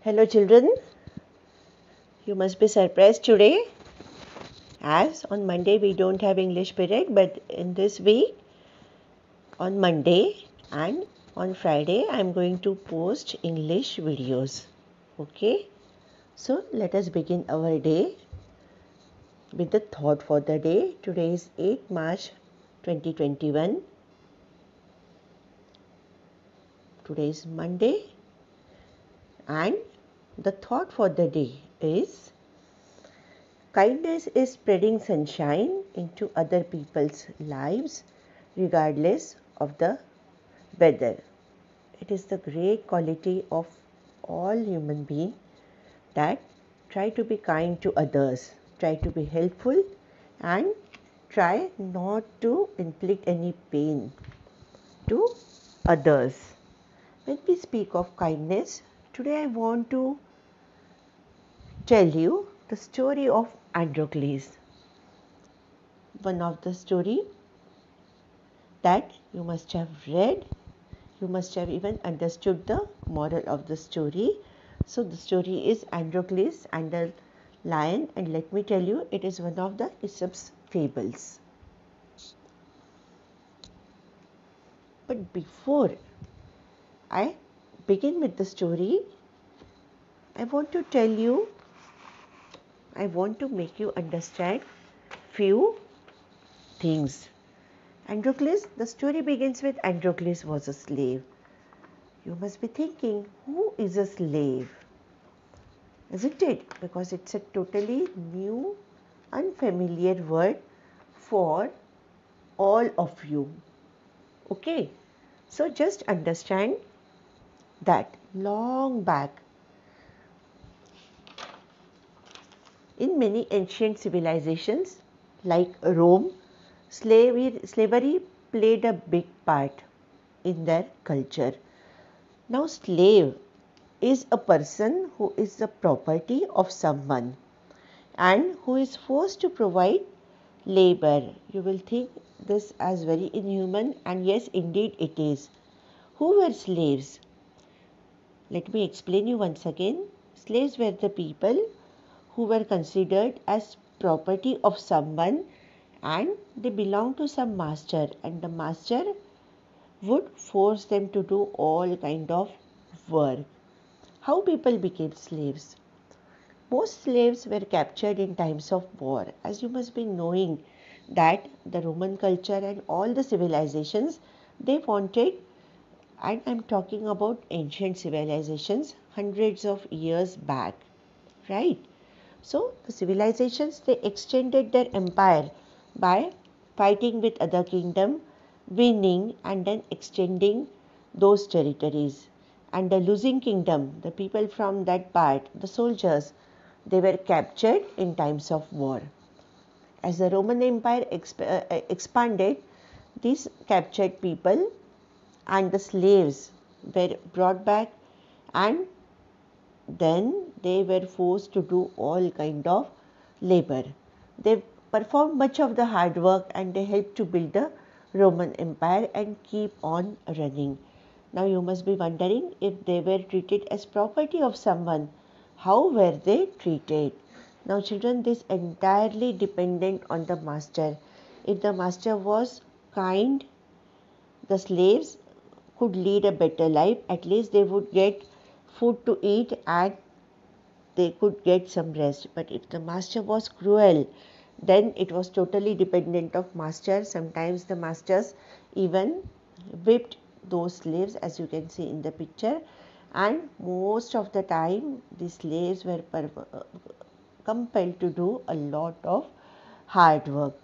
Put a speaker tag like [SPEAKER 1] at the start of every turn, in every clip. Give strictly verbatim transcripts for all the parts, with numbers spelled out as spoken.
[SPEAKER 1] Hello children, you must be surprised today as on Monday we don't have English period, but in this week on Monday and on Friday I am going to post English videos. Okay, so let us begin our day with the thought for the day. Today is eighth March twenty twenty-one. Today is Monday and the thought for the day is kindness is spreading sunshine into other people's lives regardless of the weather. It is the great quality of all human beings that try to be kind to others, try to be helpful and try not to inflict any pain to others. When we speak of kindness, today I want to tell you the story of Androcles. One of the story that you must have read, you must have even understood the moral of the story. So the story is Androcles and the lion, and let me tell you, it is one of the Aesop's fables. But before I begin with the story, I want to tell you, I want to make you understand few things. Androcles, the story begins with Androcles was a slave. You must be thinking, who is a slave? Isn't it? Because it's a totally new, unfamiliar word for all of you. Okay, so just understand that long back in many ancient civilizations like Rome, slavery, slavery played a big part in their culture. Now, slave is a person who is the property of someone and who is forced to provide labor. You will think this as very inhuman, and yes, indeed it is. Who were slaves? Let me explain you once again. Slaves were the people who were considered as property of someone and they belonged to some master, and the master would force them to do all kind of work. How people became slaves? Most slaves were captured in times of war, as you must be knowing that the Roman culture and all the civilizations, they wanted, and I'm talking about ancient civilizations hundreds of years back, right? So the civilizations, they extended their empire by fighting with other kingdom, winning and then extending those territories. And the losing kingdom, the people from that part, the soldiers, they were captured in times of war. As the Roman Empire exp uh, expanded, these captured people and the slaves were brought back, and then they were forced to do all kind of labor. They performed much of the hard work and they helped to build the Roman Empire and keep on running. Now you must be wondering, if they were treated as property of someone, how were they treated? Now children, this entirely dependent on the master. If the master was kind, the slaves could lead a better life. At least they would get food to eat and they could get some rest. But if the master was cruel, then it was totally dependent of master. Sometimes the masters even whipped those slaves, as you can see in the picture, and most of the time the slaves were compelled to do a lot of hard work.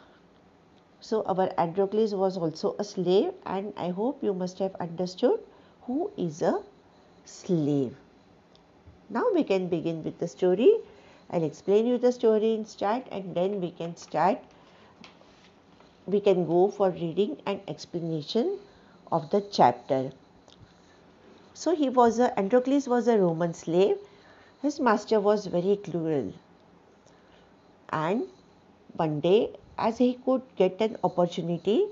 [SPEAKER 1] So our Androcles was also a slave, and I hope you must have understood who is a slave. Now we can begin with the story. I'll explain you the story in start, and then we can start. We can go for reading and explanation of the chapter. So he was a Androcles was a Roman slave. His master was very cruel, and one day, as he could get an opportunity,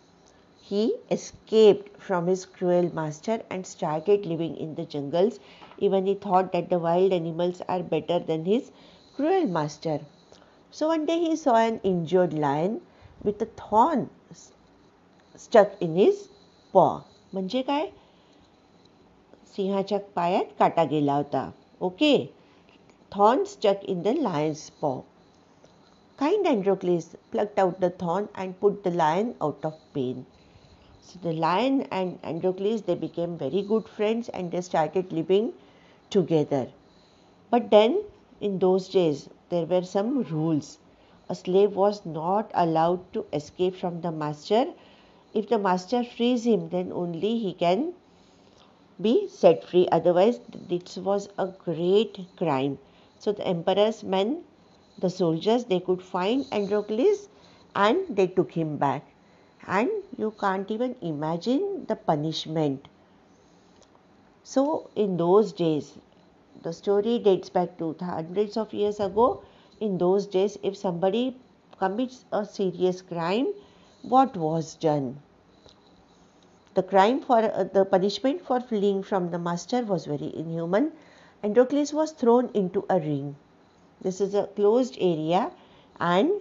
[SPEAKER 1] he escaped from his cruel master and started living in the jungles Even he thought that the wild animals are better than his cruel master. So one day he saw an injured lion with a thorn stuck in his paw. म्हणजे काय? सिंहाच्या पायात काटा गेला होता. Okay. Thorn stuck in the lion's paw. Kind Androcles plucked out the thorn and put the lion out of pain. So the lion and Androcles, they became very good friends and they started living together. But then in those days there were some rules. A slave was not allowed to escape from the master. If the master frees him, then only he can be set free. Otherwise, this was a great crime. So the emperor's men, the soldiers, they could find Androcles and they took him back. And you can't even imagine the punishment. So in those days, the story dates back to hundreds of years ago. In those days, if somebody commits a serious crime, what was done? The crime for uh, the punishment for fleeing from the master was very inhuman. Androcles was thrown into a ring. This is a closed area, and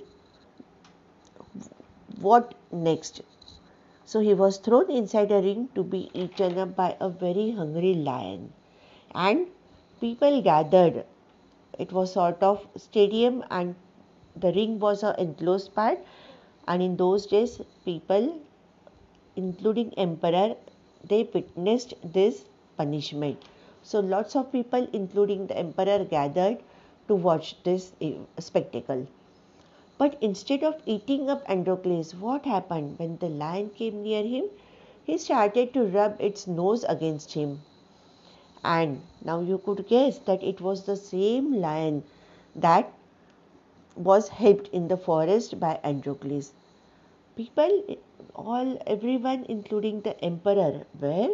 [SPEAKER 1] what next? So he was thrown inside a ring to be eaten up by a very hungry lion, and people gathered. It was sort of stadium, and the ring was an enclosed part, and in those days people, including emperor, they witnessed this punishment. So lots of people, including the emperor, gathered to watch this spectacle. But instead of eating up Androcles, what happened? When the lion came near him, he started to rub its nose against him. And now you could guess that it was the same lion that was helped in the forest by Androcles. People, all, everyone, including the emperor, were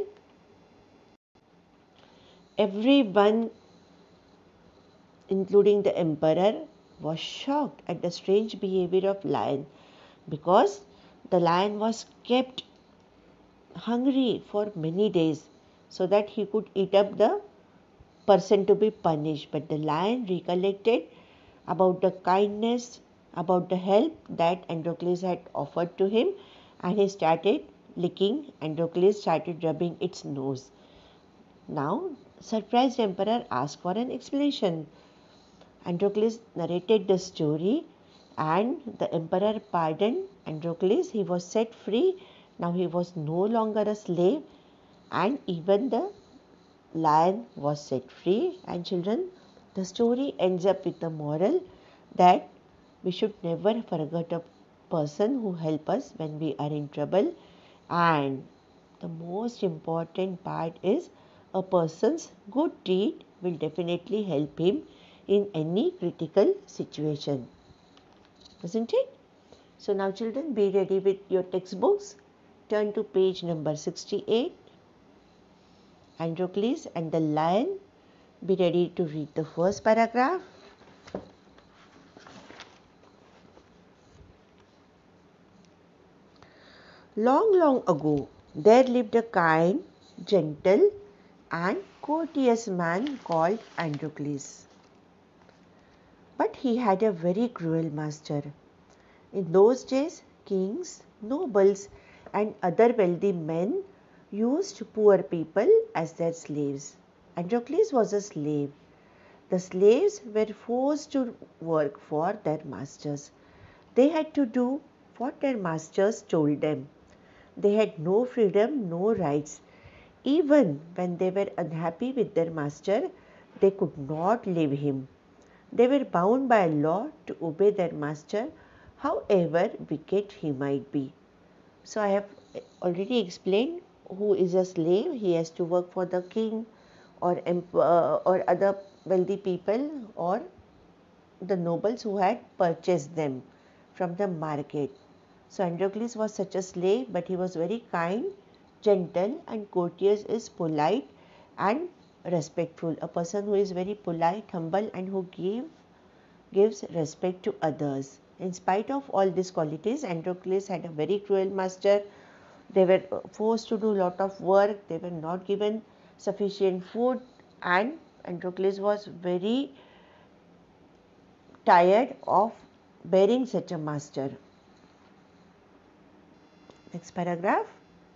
[SPEAKER 1] everyone, including the emperor, was shocked at the strange behavior of lion, because the lion was kept hungry for many days so that he could eat up the person to be punished. But the lion recollected about the kindness, about the help that Androcles had offered to him, and he started licking. Androcles started rubbing its nose. Now, surprised emperor asked for an explanation. Androcles narrated the story, and the emperor pardoned Androcles. He was set free. Now he was no longer a slave, and even the lion was set free. And children, the story ends up with the moral that we should never forget a person who helps us when we are in trouble. And the most important part is, a person's good deed will definitely help him in any critical situation. Isn't it? So now children, be ready with your textbooks. Turn to page number sixty-eight. Androcles and the lion. Be ready to read the first paragraph. Long, long ago, there lived a kind, gentle, and courteous man called Androcles. But he had a very cruel master. In those days, kings, nobles, and other wealthy men used poor people as their slaves. Androcles was a slave. The slaves were forced to work for their masters. They had to do what their masters told them. They had no freedom, no rights. Even when they were unhappy with their master, they could not leave him. They were bound by law to obey their master, however wicked he might be. So I have already explained who is a slave. He has to work for the king or, uh, or other wealthy people or the nobles who had purchased them from the market. So Androcles was such a slave, but he was very kind, gentle, and courteous is polite and respectful. A person who is very polite, humble, and who give, gives respect to others. In spite of all these qualities, Androcles had a very cruel master. They were forced to do a lot of work. They were not given sufficient food, and Androcles was very tired of bearing such a master. Next paragraph.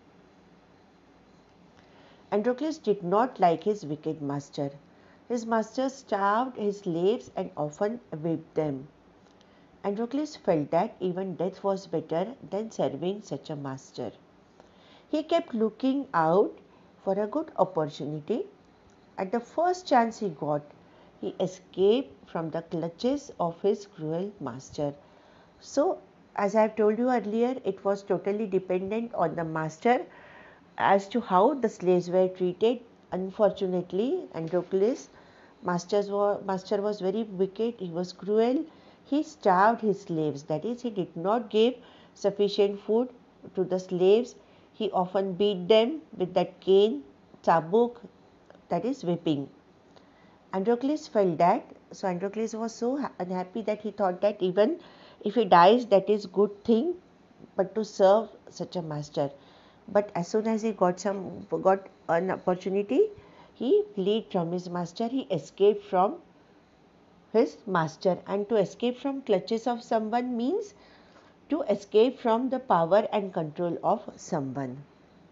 [SPEAKER 1] Androcles did not like his wicked master. His master starved his slaves and often whipped them. Androcles felt that even death was better than serving such a master. He kept looking out for a good opportunity. At the first chance he got, he escaped from the clutches of his cruel master. So, as I have told you earlier, it was totally dependent on the master as to how the slaves were treated. Unfortunately, Androcles' masters were, master was very wicked, he was cruel. He starved his slaves, that is, he did not give sufficient food to the slaves. He often beat them with that cane, chabuk, that is whipping. Androcles felt that, so Androcles was so unhappy that he thought that even if he dies, that is good thing, but to serve such a master. But as soon as he got some got an opportunity, he fled from his master. He escaped from his master, and to escape from clutches of someone means to escape from the power and control of someone.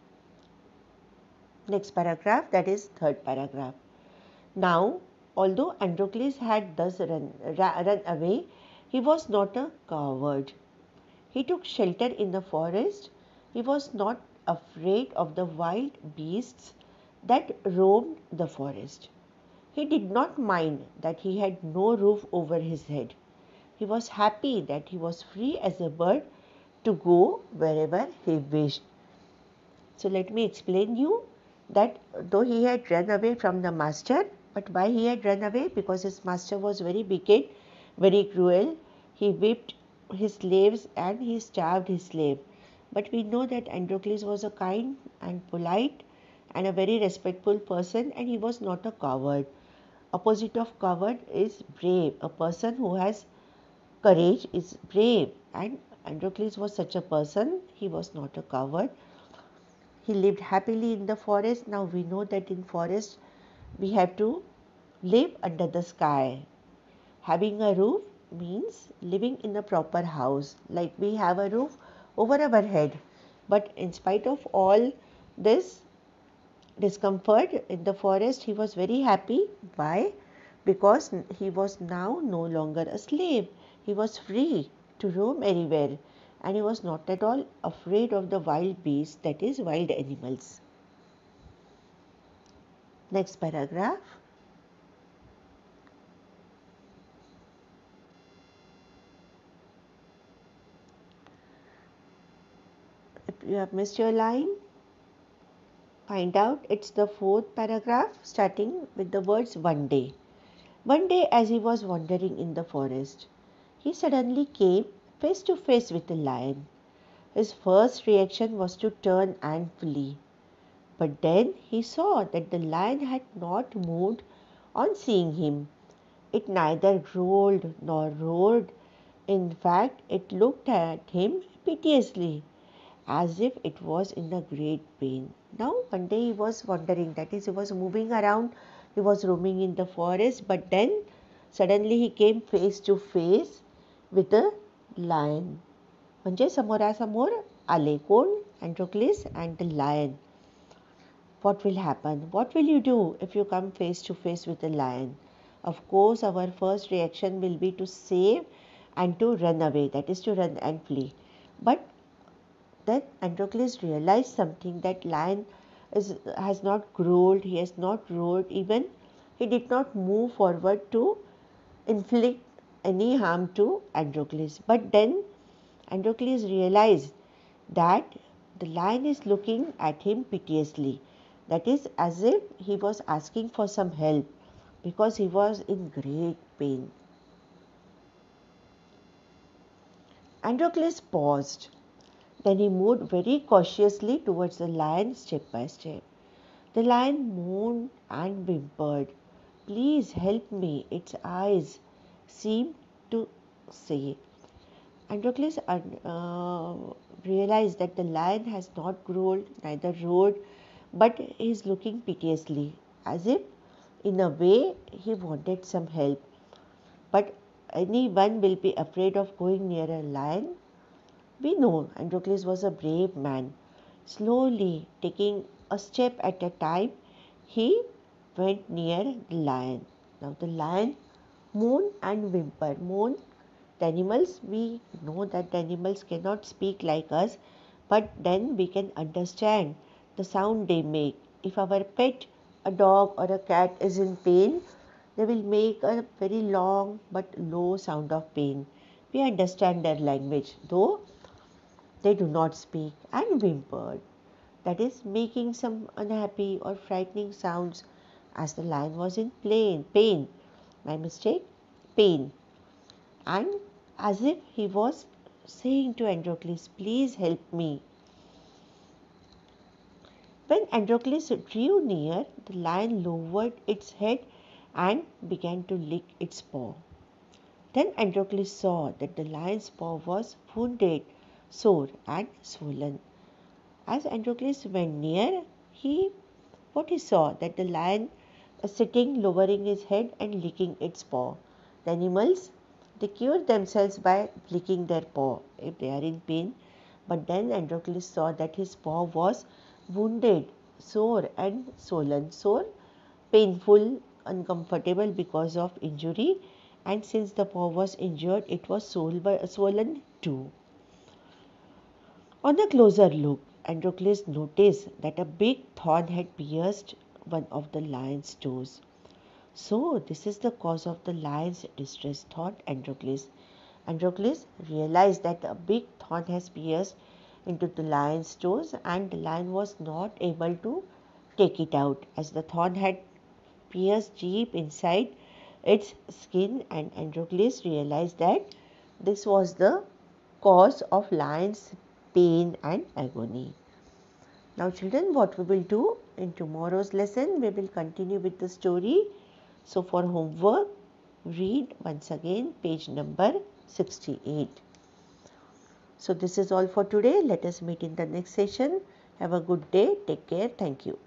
[SPEAKER 1] Next paragraph, that is third paragraph. Now, although Androcles had thus run, run away, he was not a coward. He took shelter in the forest. He was not afraid of the wild beasts that roamed the forest. He did not mind that he had no roof over his head. He was happy that he was free as a bird to go wherever he wished. So let me explain you that though he had run away from the master, but why he had run away? Because his master was very wicked, very cruel. He whipped his slaves and he starved his slave. But we know that Androcles was a kind and polite and a very respectful person, and he was not a coward. Opposite of coward is brave. A person who has courage is brave, and Androcles was such a person. He was not a coward. He lived happily in the forest. Now we know that in forest we have to live under the sky. Having a roof means living in a proper house, like we have a roof over our head. But in spite of all this discomfort in the forest, he was very happy. Why? Because he was now no longer a slave. He was free to roam anywhere, and he was not at all afraid of the wild beasts, that is, wild animals. Next paragraph. If you have missed your line, find out. It's the fourth paragraph, starting with the words one day. One day, as he was wandering in the forest, he suddenly came face to face with a lion. His first reaction was to turn and flee. But then he saw that the lion had not moved on seeing him. It neither rolled nor roared. In fact, it looked at him piteously, as if it was in a great pain. Now, one day he was wandering, that is, he was moving around, he was roaming in the forest, but then suddenly he came face to face with a lion. म्हणजे समोरासमोर आले कोण? Androcles and the lion. What will happen? What will you do if you come face to face with a lion? Of course, our first reaction will be to save and to run away, that is to run and flee. But then Androcles realized something, that lion is, has not growled, he has not roared, even he did not move forward to inflict any harm to Androcles. But then Androcles realized that the lion is looking at him piteously. That is, as if he was asking for some help, because he was in great pain. Androcles paused. Then he moved very cautiously towards the lion step by step. The lion moaned and whimpered. Please help me, its eyes seemed to say. Androcles uh, realized that the lion has not growled, neither roared, but is looking piteously, as if In a way, he wanted some help. But anyone will be afraid of going near a lion? We know Androcles was a brave man. Slowly, taking a step at a time, he went near the lion. Now the lion moaned and whimpered. Moaned. The animals, we know that the animals cannot speak like us, but then we can understand the sound they make. If our pet, a dog or a cat is in pain, they will make a very long but low sound of pain. We understand their language, though they do not speak, and whimpered, that is, making some unhappy or frightening sounds, as the lion was in plain, pain. My mistake, pain. And as if he was saying to Androcles, please help me. When Androcles drew near, the lion lowered its head and began to lick its paw. Then Androcles saw that the lion's paw was wounded, sore, and swollen. As Androcles went near, he what he saw that the lion was sitting, lowering his head and licking its paw. The animals, they cure themselves by licking their paw if they are in pain. But then Androcles saw that his paw was wounded, sore and swollen. Sore, painful, uncomfortable because of injury, and since the paw was injured, it was swollen too. On a closer look, Androcles noticed that a big thorn had pierced one of the lion's toes. So, this is the cause of the lion's distress, thought Androcles. Androcles realized that a big thorn has pierced into the lion's toes, and the lion was not able to take it out, as the thorn had pierced deep inside its skin, and Androcles realized that this was the cause of lion's pain and agony. Now children, what we will do in tomorrow's lesson, we will continue with the story. So for homework, read once again page number sixty-eight. So this is all for today. Let us meet in the next session. Have a good day. Take care. Thank you.